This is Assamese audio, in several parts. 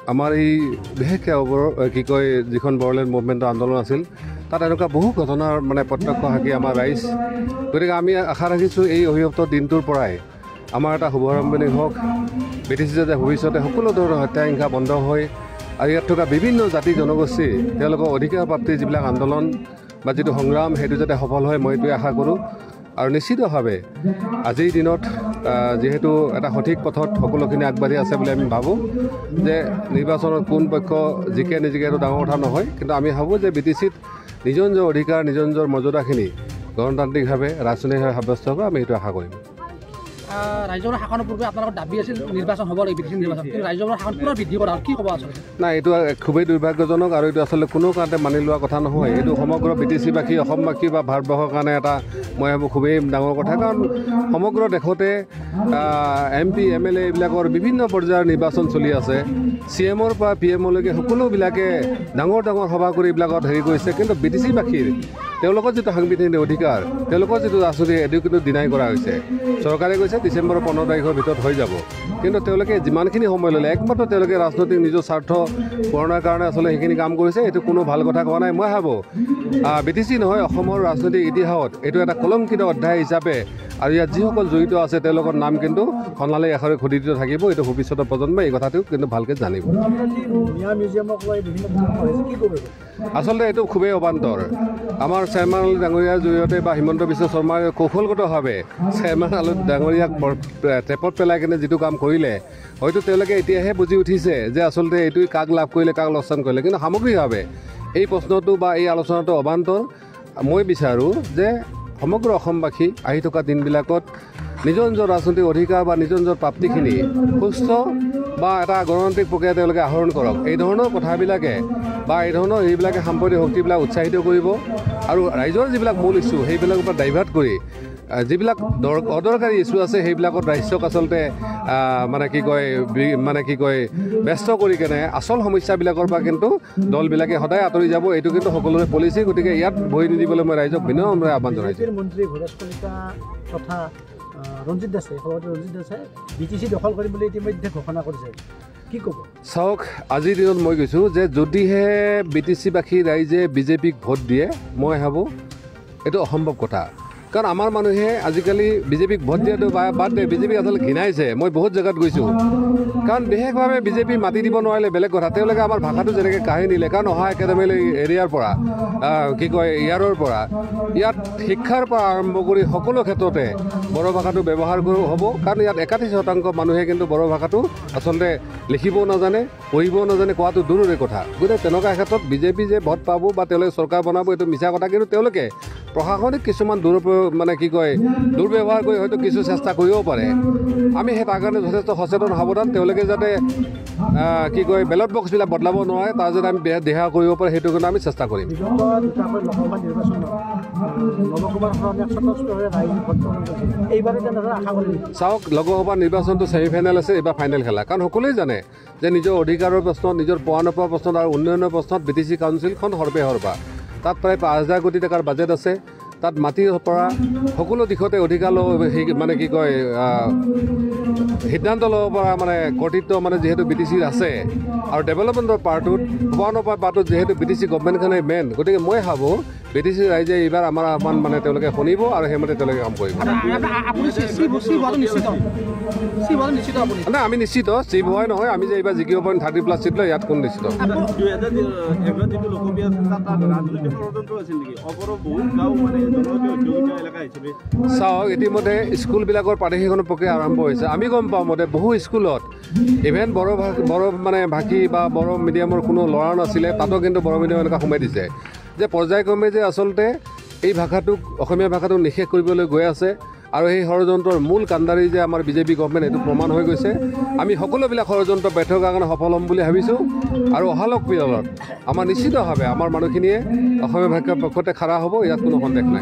আমাৰ এই বিশেষকৈ কি কয় যিখন বড়োলেণ্ড মুভমেণ্টৰ আন্দোলন আছিল তাত এনেকুৱা বহু ঘটনাৰ মানে প্ৰত্যক্ষ সাক্ষী আমাৰ ৰাইজ। গতিকে আমি আশা ৰাখিছোঁ এই অভিশপ্ত দিনটোৰ পৰাই আমাৰ এটা শুভাৰম্ভণি হওক, BTC যাতে ভৱিষ্যতে সকলো ধৰণৰ হত্যা হিংসা বন্ধ হয় আৰু ইয়াত থকা বিভিন্ন জাতি জনগোষ্ঠী তেওঁলোকৰ অধিকাৰ প্ৰাপ্তিৰ যিবিলাক আন্দোলন বা যিটো সংগ্ৰাম সেইটো যাতে সফল হয় মই এইটোৱে আশা কৰোঁ। আৰু নিশ্চিতভাৱে আজিৰ দিনত যিহেতু এটা সঠিক পথত সকলোখিনি আগবাঢ়ি আছে বুলি আমি ভাবোঁ যে নিৰ্বাচনত কোন পক্ষ জিকে নিজিকে এইটো ডাঙৰ কথা নহয়, কিন্তু আমি ভাবোঁ যে BTCত নিজৰ নিজৰ অধিকাৰ নিজৰ নিজৰ মৰ্যাদাখিনি গণতান্ত্ৰিকভাৱে ৰাজনৈতিকভাৱে সাব্যস্ত হ'ব, আমি এইটো আশা কৰিম। ৰাজ্যৰ শাসনৰ পূৰ্বে আপোনালোকৰ দাবী আছিল নিৰ্বাচন হ'ব লাগে BTC নিৰ্বাচন, কিন্তু ৰাজ্যৰ শাসন পুনৰ বৃদ্ধি কৰা কি ক'ব আচলতে? নাই, এইটো খুবেই দুৰ্ভাগ্যজনক আৰু এইটো আচলতে কোনো কাৰণতে মানি লোৱা কথা নহয়। এইটো সমগ্ৰ BTCবাসী অসমবাসী বা ভাৰতবৰ্ষৰ কাৰণে এটা মই ভাবোঁ খুবেই ডাঙৰ কথা, কাৰণ সমগ্ৰ দেশতে MP MLA এইবিলাকৰ বিভিন্ন পৰ্যায়ৰ নিৰ্বাচন চলি আছে। CMৰ পৰা PMলৈকে সকলোবিলাকে ডাঙৰ ডাঙৰ সভা কৰি এইবিলাকত হেৰি কৰিছে, কিন্তু BTCবাসীৰ তেওঁলোকৰ যিটো সাংবিধানিক অধিকাৰ তেওঁলোকৰ যিটো ৰাজনৈতিক এইটো কিন্তু ডিনাই কৰা হৈছে। চৰকাৰে কৈছে ডিচেম্বৰৰ 15 তাৰিখৰ ভিতৰত হৈ যাব, কিন্তু তেওঁলোকে যিমানখিনি সময় ল'লে একমাত্ৰ তেওঁলোকে ৰাজনৈতিক নিজৰ স্বাৰ্থ পূৰণৰ কাৰণে আচলতে সেইখিনি কাম কৰিছে। এইটো কোনো ভাল কথা কোৱা নাই। মই ভাবোঁ BTC নহয় অসমৰ ৰাজনৈতিক ইতিহাসত এইটো এটা কলংকিত অধ্যায় হিচাপে আৰু ইয়াত যিসকল জড়িত আছে তেওঁলোকৰ নাম কিন্তু সোণালী আখৰে খোদিত থাকিব। এইটো ভৱিষ্যতৰ প্ৰজন্মই এই কথাটো কিন্তু ভালকৈ জানিব। আচলতে এইটো খুবেই অবান্তৰ। আমাৰ চেয়াৰমেন ডাঙৰীয়াৰ জৰিয়তে বা হিমন্ত বিশ্ব শৰ্মাই কৌশলগতভাৱে চেয়াৰমেন ডাঙৰীয়াক ট্ৰেপত পেলাই কিনে যিটো কাম কৰিলে হয়তো তেওঁলোকে এতিয়াহে বুজি উঠিছে যে আচলতে এইটোৱে কাক লাভ কৰিলে কাক লোকচান কৰিলে, কিন্তু সামগ্ৰিকভাৱে এই প্ৰশ্নটো বা এই আলোচনাটো অবান্তৰ। মই বিচাৰোঁ যে সমগ্ৰ অসমবাসী আহি থকা দিনবিলাকত নিজৰ নিজৰ ৰাজনৈতিক অধিকাৰ বা নিজৰ নিজৰ প্ৰাপ্তিখিনি সুস্থ বা এটা গণতান্ত্ৰিক প্ৰক্ৰিয়া তেওঁলোকে আহৰণ কৰক। এই ধৰণৰ কথাবিলাকে বা এই ধৰণৰ এইবিলাকে সাম্প্ৰদায়িক শক্তিবিলাক উৎসাহিত কৰিব আৰু ৰাইজৰ যিবিলাক মূল ইছ্যু সেইবিলাকৰ পৰা ডাইভাৰ্ট কৰি যিবিলাক অদৰকাৰী ইছ্যু আছে সেইবিলাকত ৰাজ্যক আচলতে কি কয় ব্যস্ত কৰি কেনে আচল সমস্যাবিলাকৰ পৰা কিন্তু দলবিলাকে সদায় আঁতৰি যাব। এইটো কিন্তু সকলোৰে পলিচি। গতিকে ইয়াত ভৰি নিদিবলৈ মই ৰাইজক বিনম্ৰভাৱে আহ্বান জনাইছোঁ। মন্ত্ৰী ভৱেশ কলিতা তথা ৰঞ্জিত দাসে BTC দখল কৰিম বুলি ইতিমধ্যে ঘোষণা কৰিছে, কি ক'ব? চাওক, আজিৰ দিনত মই কৈছোঁ যে যদিহে BTCবাসী ৰাইজে BJPক ভোট দিয়ে মই ভাবোঁ এইটো অসম্ভৱ কথা। কাৰণ আমাৰ মানুহে আজিকালি BJPক ভোট দিয়াটো বাদ দিয়ে, BJPক আচলতে ঘৃণাইছে। মই বহুত জেগাত গৈছোঁ, কাৰণ বিশেষভাৱে BJP মাতি দিব নোৱাৰিলে বেলেগ কথা, তেওঁলোকে আমাৰ ভাষাটো যেনেকৈ কাঢ়ি নিলে। কাৰণ অহা একাডেমিলৈ এৰিয়াৰ পৰা ইয়াৰৰ পৰা ইয়াত শিক্ষাৰ পৰা আৰম্ভ কৰি সকলো ক্ষেত্ৰতে বড়ো ভাষাটো ব্যৱহাৰ হ'ব। কাৰণ ইয়াত 81% মানুহে কিন্তু বড়ো ভাষাটো আচলতে লিখিবও নাজানে, পঢ়িবও নাজানে, কোৱাটো দূৰৰে কথা। গতিকে তেনেকুৱা ক্ষেত্ৰত BJP যে ভোট পাব বা তেওঁলোকে চৰকাৰ বনাব এইটো মিছা কথা। কিন্তু তেওঁলোকে প্ৰশাসনিক কিছুমান দুৰ্ব্যৱহাৰ কৰি হয়তো কিছু চেষ্টা কৰিব পাৰে। আমি সেই তাৰ কাৰণে যথেষ্ট সচেতন সাৱধান। তেওঁলোকে যাতে বেলট বক্সবিলাক বদলাব নোৱাৰে তাৰ যাতে আমি দিহা কৰিব পাৰে সেইটো কাৰণে আমি চেষ্টা কৰিম। চাওক, লোকসভা নিৰ্বাচনটো ছেমিফাইনেল আছে, এইবাৰ ফাইনেল খেলা। কাৰণ সকলোৱে জানে যে নিজৰ অধিকাৰৰ প্ৰশ্ন, নিজৰ পোৱা নোপোৱা প্ৰশ্ন আৰু উন্নয়নৰ প্ৰশ্নত BTC কাউন্সিলখন সৰ্বা। তাত প্ৰায় 5,000 কোটি টকাৰ বাজেট আছে। তাত মাটিৰ পৰা সকলো দিশতে অধিকাৰ সিদ্ধান্ত ল'ব পৰা কৰ্তৃত্ব যিহেতু BTCৰ আছে আৰু ডেভেলপমেণ্টৰ পাৰ্টটোত পাৰ্টটোত যিহেতু BTC গভৰ্ণমেণ্টখনেই মেইন। গতিকে মই ভাবোঁ BTC ৰাইজে এইবাৰ আমাৰ আহ্বান তেওঁলোকে শুনিব আৰু সেইমতে তেওঁলোকে কাম কৰিব। নাই, আমি নিশ্চিত চিপ হয় নহয়, আমি যে এইবাৰ জিকিব পাৰিম 30+ চিট লৈ ইয়াত কোন নিশ্চিত। চাওক, ইতিমধ্যে স্কুলবিলাকৰ প্ৰাদেশিকৰণ প্ৰক্ৰিয়া আৰম্ভ হৈছে। আমি গম পাওঁ মতে বহু স্কুলত ইভেন বড়ো ভাষী বা বড়ো মিডিয়ামৰ কোনো ল'ৰা নাছিলে, তাতো কিন্তু বড়ো মিডিয়াম এনেকুৱা সোমাই দিছে যে পৰ্যায়ক্ৰমে যে আচলতে এই ভাষাটোক অসমীয়া ভাষাটোক নিষেধ কৰিবলৈ গৈ আছে। আৰু সেই ষড়যন্ত্ৰৰ মূল কাণ্ডাৰী যে আমাৰ BJP গভৰ্ণমেণ্ট এইটো প্ৰমাণ হৈ গৈছে। আমি সকলোবিলাক ষড়যন্ত্ৰ ব্যৰ্থ কৰাৰ কাৰণে সফল হ'ম বুলি ভাবিছোঁ। আৰু অহালক পিছত আমাৰ নিশ্চিতভাৱে আমাৰ মানুহখিনিয়ে অসমীয়া ভাষাৰ পক্ষতে খাৰা হ'ব, ইয়াত কোনো সন্দেহ নাই।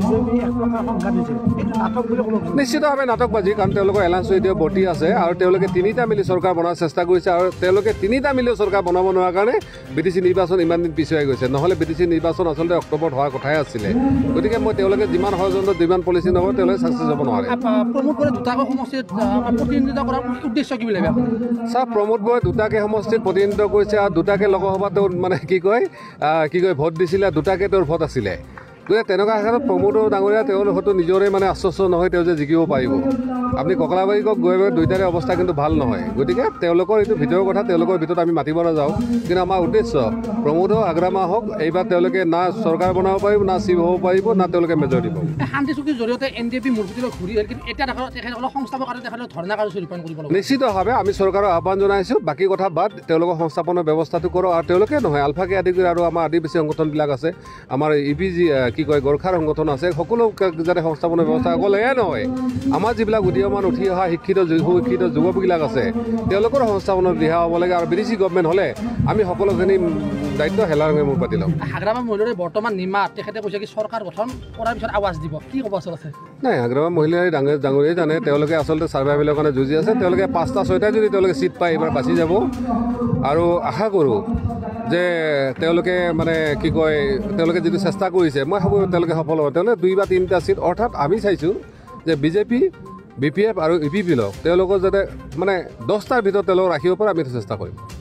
নিশ্চিতভাৱে নাটকবাজি, কাৰণ তেওঁলোকৰ এলায়েন্স এতিয়া বৰ্তি আছে আৰু তেওঁলোকে 3টা মিলি চৰকাৰ বনোৱাৰ চেষ্টা কৰিছে। আৰু তেওঁলোকে 3টা মিলিও চৰকাৰ বনাব নোৱাৰাৰ কাৰণে BTC নিৰ্বাচন ইমান দিন পিছুৱাই গৈছে। নহ'লে BTC নিৰ্বাচন আচলতে অক্টোবৰত হোৱাৰ কথাই আছিলে। গতিকে তেওঁলোকে যিমান ষড়যন্ত্ৰ যিমান পলিচি নহ'ব তেওঁলোকে চাকচেছ হ'ব নোৱাৰে। প্ৰমোদ বৰাই দুটাকৈ সমষ্টিত প্ৰতিনিধিত্ব কৰাৰ উদ্দেশ্য কি বুলি ভাবে আপুনি? চাওক, প্ৰমোদ বৰাই দুটাকে সমষ্টিত প্ৰতিনিধিত্ব কৰিছে আৰু দুটাকে লোকসভাত মানে কি কয় ভোট দিছিলে, দুটাকে তেওঁৰ ভোট আছিলে। গতিকে তেনেকুৱা ক্ষেত্ৰত প্ৰমোদ ডাঙৰীয়া তেওঁৰ হয়তো নিজৰে মানে আশ্বস্ত নহয় তেওঁ যে জিকিব পাৰিব। আপুনি ককলাবাৰীকক গৈ দুইটাৰে অৱস্থা কিন্তু ভাল নহয়। গতিকে তেওঁলোকৰ এইটো ভিতৰৰ কথা, তেওঁলোকৰ ভিতৰত আমি মাতিব নাযাওঁ। কিন্তু আমাৰ উদ্দেশ্য প্ৰমোদ হওক আগ্ৰামা হওক, এইবাৰ তেওঁলোকে না চৰকাৰ বনাব পাৰিব, না চিফ হ'ব পাৰিব, না তেওঁলোকে মেজৰিটি পাব। শান্তি চুক্তিৰ জৰিয়তে NDP মূৰ্তিলৈ ঘূৰি আহিল, কিন্তু এতিয়া তেখেতসকলক সংস্থাপৰ কাৰণে তেখেতসকলক ধৰ্ণা কাৰ্যসূচী ৰূপায়ণ কৰিব লাগিব। নিশ্চিতভাৱে আমি চৰকাৰৰ আহ্বান জনাইছোঁ। বাকী কথা বাদ, তেওঁলোকৰ সংস্থাপনৰ ব্যৱস্থাটো কৰক। আৰু তেওঁলোকে নহয়, আলফাকে আদি কৰি আৰু আমাৰ আদিবাসী সংগঠনবিলাক আছে, আমাৰ EPG গোৰ্খাৰ সংগঠন আছে, সকলো যাতে সংস্থাপনৰ ব্যৱস্থা অকল এয়াই নহয়, আমাৰ যিবিলাক উদীয়মান উঠি অহা শিক্ষিত যুৱকবিলাক আছে তেওঁলোকৰ সংস্থাপনত দিহা হ'ব লাগে। আৰু বিদেশী গভমেণ্ট হ'লে আমি সকলোখিনি দায়িত্ব হেলাৰঙে মূৰ পাতি ল'ম। আগ্ৰামা মহিলাৰ বৰ্তমান নিমাত তেখেতে কৈছে কি চৰকাৰ গঠন কৰাৰ পিছত আৱাজ দিব, কি ক'ব আচলতে? নাই, আগ্ৰামা মহিলাই ডাঙৰীয়াই জানে, তেওঁলোকে আচলতে ছাৰ্ভাইভেলৰ কাৰণে যুঁজি আছে। তেওঁলোকে 5টা 6টা যদি তেওঁলোকে ছিট পায় এইবাৰ বাচি যাব। আৰু আশা কৰোঁ যে তেওঁলোকে মানে তেওঁলোকে যিটো চেষ্টা কৰিছে, মই ভাবোঁ তেওঁলোকে সফল হ'ব। তেওঁলোকে 2 বা 3টা ছিট, অৰ্থাৎ আমি চাইছোঁ যে BJP, BPF আৰু EPP তেওঁলোকৰ যাতে মানে 10টাৰ ভিতৰত তেওঁলোকক ৰাখিব পাৰে, আমি চেষ্টা কৰিম।